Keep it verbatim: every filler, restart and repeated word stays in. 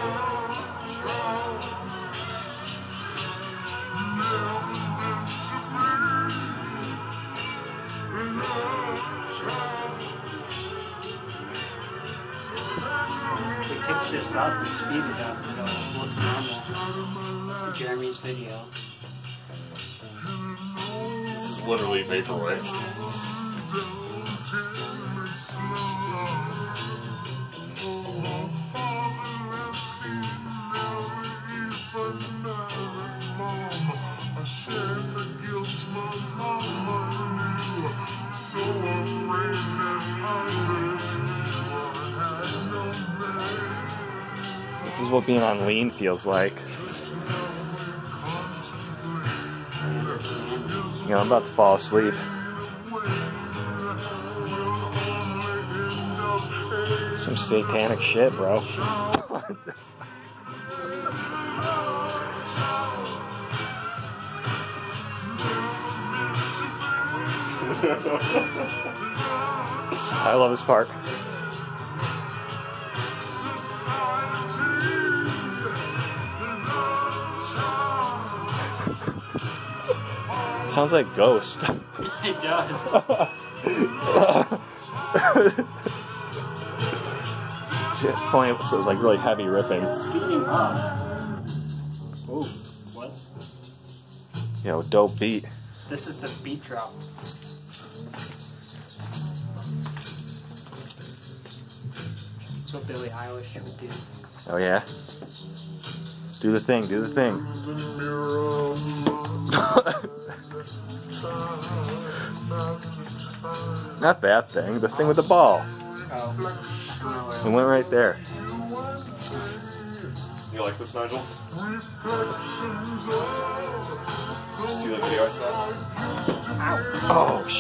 We pitch this up and speed it up and go look normal. Jeremy's video. This is literally vaporwave. This is what being on lean feels like. You know, I'm about to fall asleep. Some satanic shit, bro. I love this part. Sounds like Ghost. It does. Only episode was like really heavy riffing. Speeding up. Oh, what? Yo, dope beat. This is the beat drop. That's what Billie Eilish would do. Oh yeah? Do the thing, do the thing. Not that thing, this thing with the ball. Oh. It went right there. You like this, Nigel? Did you see the video I sent? Ow. Oh, shit.